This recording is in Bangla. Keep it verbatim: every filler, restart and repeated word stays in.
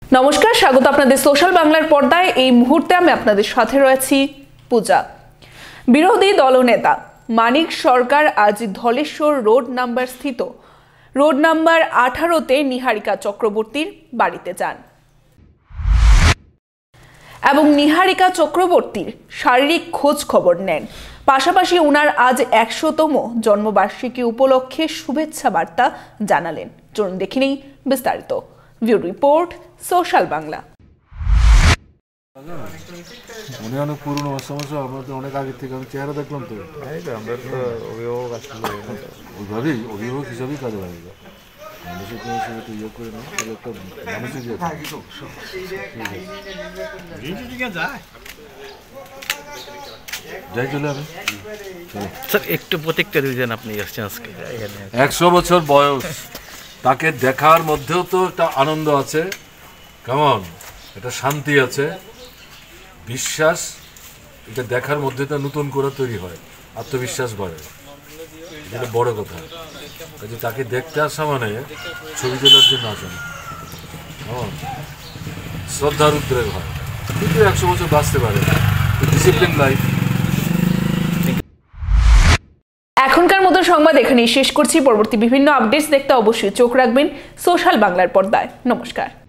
নমস্কার, স্বাগত আপনাদের সোশ্যাল বাংলার পর্দায়। এই মুহূর্তে আমি আপনাদের সাথে রয়েছি পূজা। বিরোধী দলনেতা মানিক সরকার আজ ধলেশ্বর রোড নাম্বার স্থিত রোড নাম্বার আঠারোতে নিহারিকা চক্রবর্তীর বাড়িতে যান এবং নিহারিকা চক্রবর্তীর শারীরিক খোঁজ খবর নেন। পাশাপাশি উনার আজ একশোতম জন্মবার্ষিকী উপলক্ষে শুভেচ্ছা বার্তা জানালেন। চলুন দেখে নেই বিস্তারিত। View report, social Bangla. উনি অনেক পুরনো সমস্যা, আমরা তো অনেক আগে থেকে আমি চেহারা দেখলাম তো আমরা তো অভিভাবক আসলে ওইভাবেই অভিভাবক হিসাবেই কাজে লাগবে। মানুষের কোনো সময় তো ইয়ে করে না, তবে একটা মানুষের ইয়ে যাই চলে আমি স্যার একটু প্রত্যেকটা দিয়েছেন আপনি আসছেন আজকে। একশো বছর বয়স, তাকে দেখার মধ্যেও তো একটা আনন্দ আছে, কেমন একটা শান্তি আছে, বিশ্বাস। এটা দেখার মধ্যে তো নতুন করে তৈরি হয়, আত্মবিশ্বাস বাড়ে, এটা বড় কথা। কাজে তাকে দেখতে আসা মানে ছবি তোলার জন্য আসে না, কেমন শ্রদ্ধার উদ্রেক হয়। কিন্তু একশো বছর বাঁচতে পারে, ডিসিপ্লিন লাইফ। এখনকার মতো সংবাদ এখানেই শেষ করছি। পরবর্তী বিভিন্ন আপডেটস দেখতে অবশ্যই চোখ রাখবেন সোশ্যাল বাংলার পর্দায়। নমস্কার।